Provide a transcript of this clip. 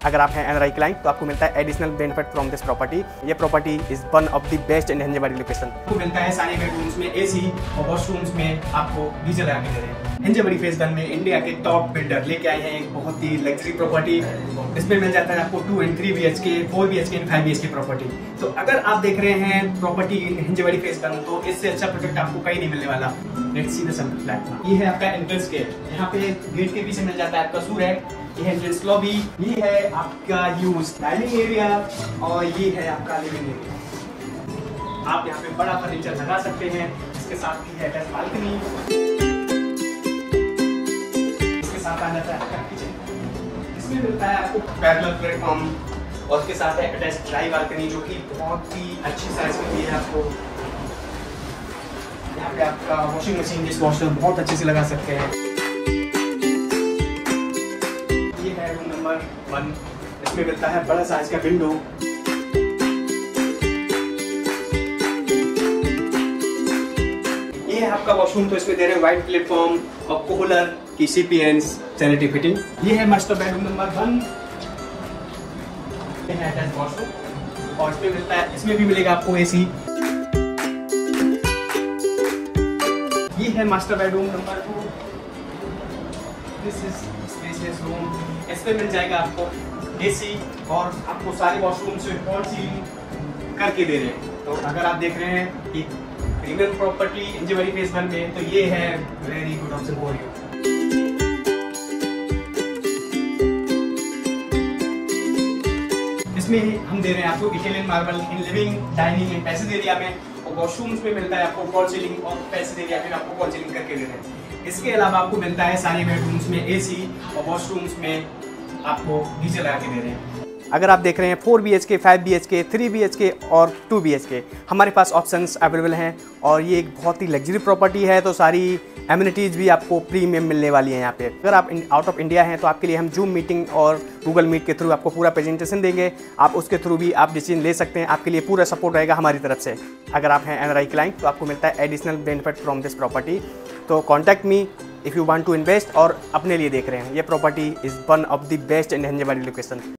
अगर आप हैं एनआरआई क्लाइंट तो आपको मिलता है additional benefit from this property. ये property is one of the best in Hinjewadi location. आपको मिलता है सारे बेडरूम्स में एसी और वॉशरूम्स में आपको गीजर लगा के दे रहे हैं। हिंजवाड़ी फेज 1 में इंडिया के टॉप बिल्डर लेके आए हैं एक बहुत ही लग्जरी प्रॉपर्टी। इसमें मिल जाता है आपको 2 and 3 BHK, 4 BHK and 5 BHK property. तो अगर आप देख रहे हैं प्रॉपर्टी हिंजवाड़ी फेज 1 तो इससे अच्छा प्रोजेक्ट आपको कहीं नहीं मिलने वाला। Let's see the sample flat. ये है आपका एंट्रेंस गेट। यहाँ पे गेट के पीछे मिल जाता है आपका सूर है। ये है एंट्रेंस लॉबी। ये है आपका यूज डाइनिंग एरिया और ये है आपका लिविंग एरिया। आप यहाँ पे बड़ा फर्नीचर लगा सकते हैं। इसके साथ ही है अटैच बालकनी। इसके साथ आ जाता है आपका किचन। इसमें मिलता है आपको पैरेलल प्लेटफॉर्म और उसके साथ है अटैच ड्राई बालकनी जो कि बहुत ही अच्छी साइज में है आपको। यहाँ पे आपका वॉशिंग मशीन डिश वॉशर बहुत अच्छे से लगा सकते हैं। ये है रूम नंबर 1। इसमें मिलता है बड़ा साइज का विंडो। ये है आपका वॉशरूम। तो इसमें दे रहे हैं वाइट प्लेटफॉर्म और कूलर की CPNs सैनिटरी फिटिंग। ये है मास्टर बेडरूम नंबर 1। ये है अटैच वॉशरूम और इसमें मिलता है, इसमें भी मिलेगा आपको AC। ये है master bedroom number 2। This is spacious room. इसमें मिल जाएगा आपको AC और आपको सारे वॉशरूम से फॉल सीलिंग करके दे रहे हैं। तो अगर आप देख रहे हैं कि प्रीमियम प्रॉपर्टी हिंजवाड़ी फेज 1 में तो ये है very good option for you. इसमें हम दे रहे हैं आपको Italian marble in living dining and passage area में और वॉशरूम्स में मिलता है आपको फॉल सीलिंग और पैसेज एरिया में आपको फॉल सीलिंग करके दे रहे हैं। इसके अलावा आपको मिलता है सारे बेडरूम्स में AC और वॉशरूम्स में आपको गीजर लगा के दे रहे हैं। अगर आप देख रहे हैं 4 BHK, 5 BHK, 3 BHK और 2 BHK हमारे पास ऑप्शंस अवेलेबल हैं और ये एक बहुत ही लग्जरी प्रॉपर्टी है। तो सारी एमिनिटीज़ भी आपको प्रीमियम मिलने वाली है यहाँ पे। अगर आप आउट ऑफ इंडिया हैं तो आपके लिए हम जूम मीटिंग और गूगल मीट के थ्रू आपको पूरा प्रेजेंटेशन देंगे। आप उसके थ्रू भी आप डिसीजन ले सकते हैं। आपके लिए पूरा सपोर्ट रहेगा हमारी तरफ से। अगर आप हैं एनआरआई क्लाइंट तो आपको मिलता है additional benefit from this property. तो contact me if you want to invest और अपने लिए देख रहे हैं। ये property is one of the best in Hinjewadi location.